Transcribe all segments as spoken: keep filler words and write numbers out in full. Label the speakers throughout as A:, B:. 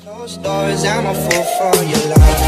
A: Closed doors, I'm a fool for your love.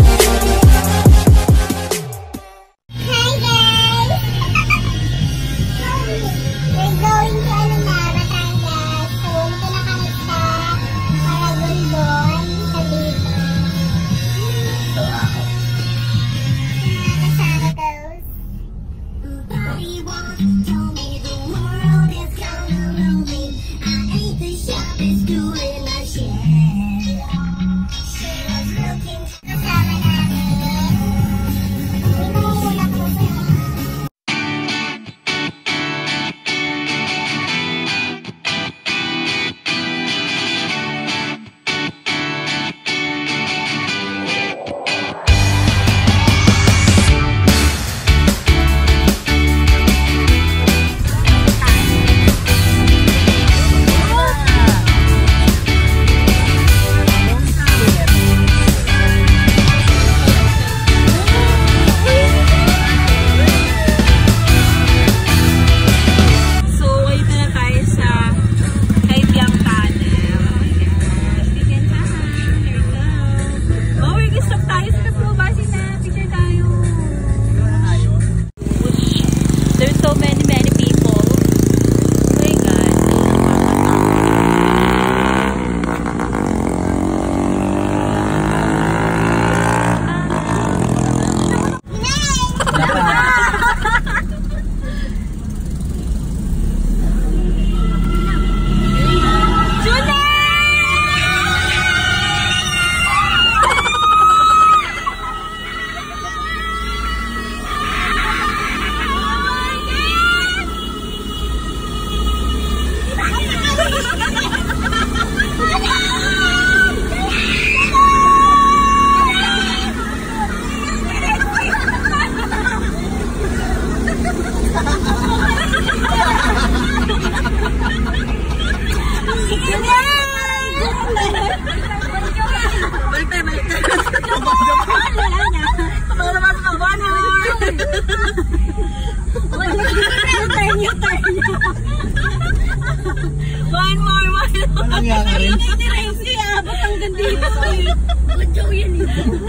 B: One more, one more.
C: Walang yan rin.
B: Hindi rin siya. Ba't ang ganda yun? Wadyaw yan eh.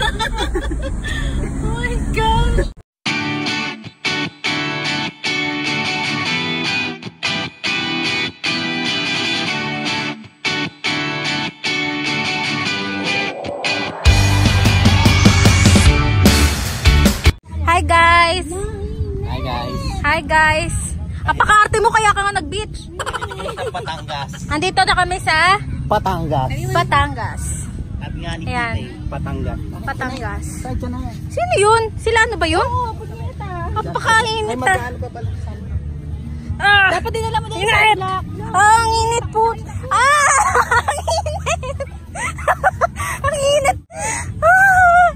B: Oh my gosh.
D: Hi guys!
C: Hi guys!
D: Hi guys! Apaka-arte mo kaya ka nga nag-beach?
C: Patangas.
D: Andito na kami sa
C: Patangas.
D: Patangas.
C: At nga ni
D: Ayan.
C: Patangas.
D: Patangas.
C: Saan ka na yan?
D: Sino yun? Sila ano ba yun? Apaka-init
C: Ay,
D: ah.
C: magkano ka pala sa
D: Ah!
B: Dapat dinala mo din sa
D: Init!
B: vlog.
D: Ah, ang init po! Ah! Ang init! Ang init! Ah!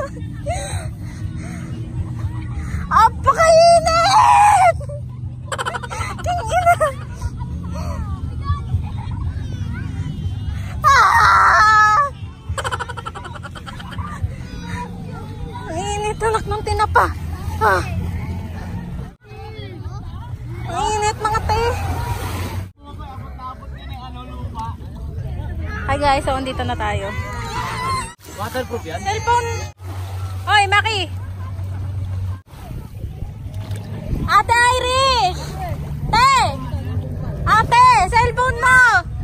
D: Apaka-init! Tingin na! Ah! Ang init anak ng tinapa. Ah! Ang init mga te. Hi guys, so andito na tayo.
C: waterproof yan?
D: Cellphone! Oy, Maki! Ate Irish! Te! Ate! Cellphone mo!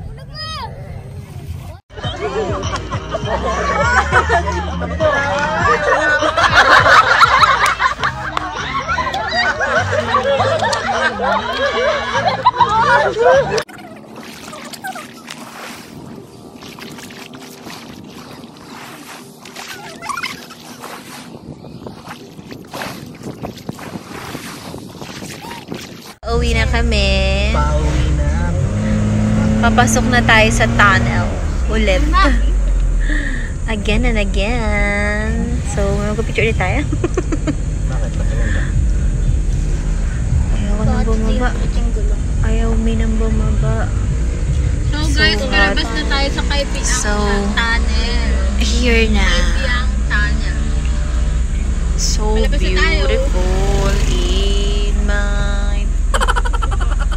D: Uwi na kami.
C: Pauwi na.
D: Papasok na tayo sa tunnel. Ulit. Again and again. So, mag-picture ulit tayo.
C: Bakit?
D: Ayaw ko nang bumaba. Ayaw mi nang bumaba.
B: So guys, kalabas na tayo sa Kaipiang
D: So,
B: Tunnel.
D: Here na.
B: Kaipiang Tunnel.
D: So
B: Palabas na tayo.
D: beautiful in my...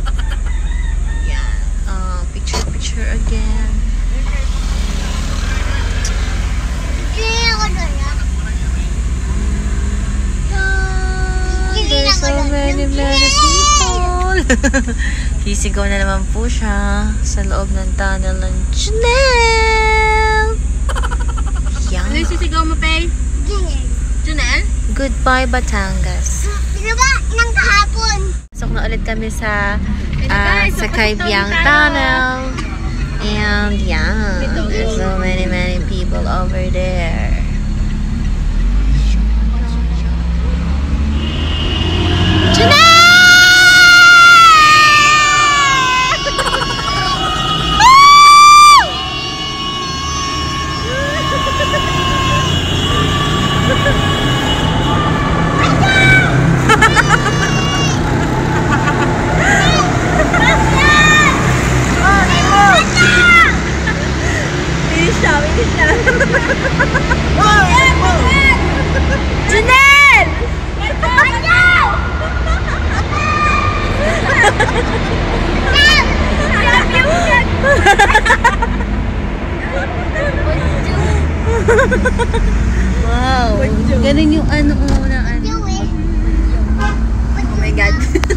D: Yan. Uh, picture, picture again. many, many people. Sisigaw na naman po siya sa loob ng tunnel ng Junel. Yeah.
B: Ano yung sisigaw mo, Pei? Junel?
D: Goodbye, Batangas.
B: Sino ba? Nang kahapon.
D: Pasok na ulit kami sa uh,
B: guys,
D: sa
B: so
D: Kaibiyang
B: pasok
D: Tunnel. And yeah, there's so many, many people over there.
B: Junel!
D: Wow! Ganun yung ano una ano. Oh my God.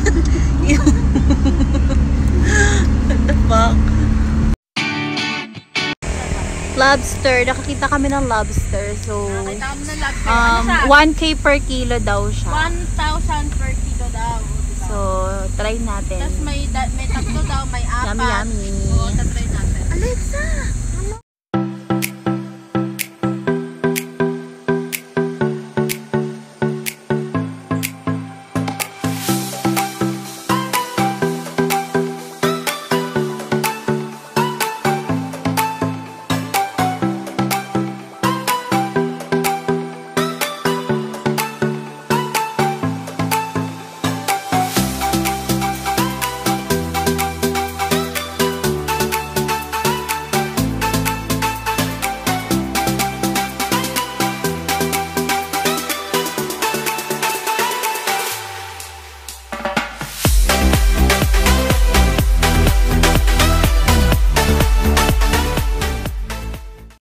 D: What the fuck? Lobster. Nakakita kami ng lobster. So, um, one K per kilo daw siya.
B: one thousand per kilo daw.
D: So, try natin.
B: Tapos may, da- may tatlo daw, may apat.
D: Yummy, yummy.
B: Oo, tatry natin.
D: Alexa!